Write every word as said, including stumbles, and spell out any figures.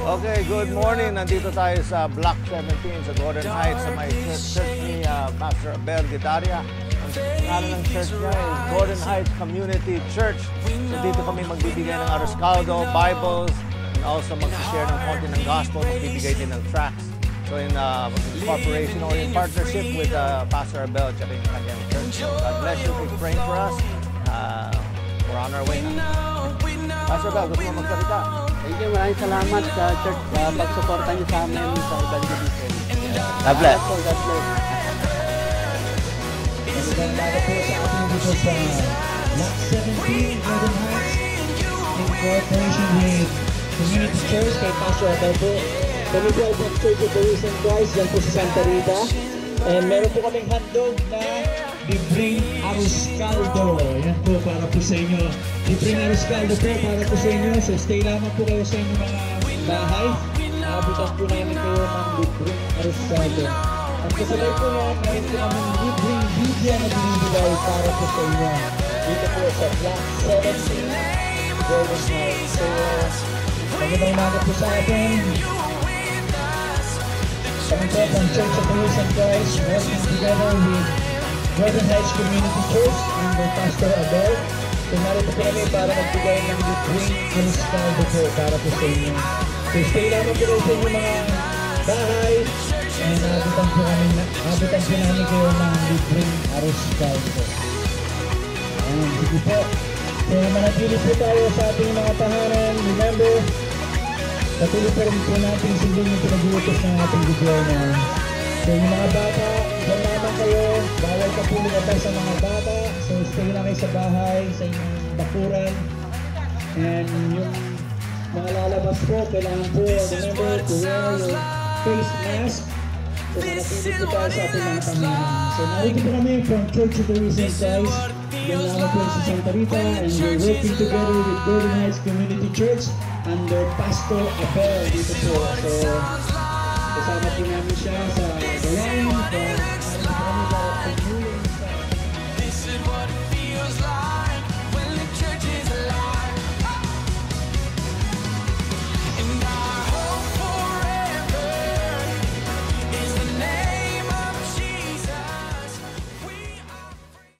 Okay, good morning. Nandito tayo sa Block seventeen sa Gordon Heights sa may church, church ni uh, Pastor Abel Guidaria. Ang ngalan ng church niya is Gordon Heights Community Church. So dito kami magbibigay ng Aroscaldo, Bibles, and also mag-share ng konti ng gospel, magbibigay din ng tracts. So in, uh, in cooperation or in partnership with uh, Pastor Abel at yung kanyang church. So God bless you. Keep praying for us. Uh, we're on our way now. Pastor Abel, gusto mo magsalita? Thank you, maraming salamat sa church sa uh, pagsuporta niyo sa amin sa evangelism. God bless. God bless. Magandang po sa ating dito sa Block seventeen, Gordon Heights, in cooperation with Community Church kay Pastor Abel po. Kami po ay Church of the Risen Christ dyan po sa Santa Rita. And meron po kaming handog na libreng Aroscaldo. Yan po para po sa inyo. Libreng Aroscaldo po para po sa inyo. So stay lamang po kayo sa inyong mga bahay. Nakabutan po namin kayo ng libreng Aroscaldo. At kasabay po yan, meron po kami libreng Biblia na binibigay para po sa inyo. Dito po sa Block seventeen, Gordon Heights. So, magandang umaga po sa atin. Kami po from Church of the Risen Christ, working together with Gordon Heights Community Church under Pastor Abel. So narito po kami para magbigay ng libreng Aroscaldo po para po sa inyo. So stay lamang po kayo sa inyong mga bahay and abutan po kami, abutan po namin kayo ng libreng Aroscaldo. Ayan, sige po. So manatili po tayo sa ating mga tahanan. Remember, patuloy pa rin po natin sundin yung pinag-utos ng ating gobyerno. So yung mga bata, dyan naman kayo, bawal ka po lumabas sa mga bata. So stay lang kayo sa bahay, sa inyong bakuran. And yung mga lalabas po, kailangan po, remember to wear your face mask. So manatili po tayo sa ating mga pamahalan. So narito po kami from Church of the Risen Christ. Yan naman po sa Santa Rita. And we're working together with Gordon Heights Community Church under Pastor Abel dito po. So kasama po namin siya sa gawain from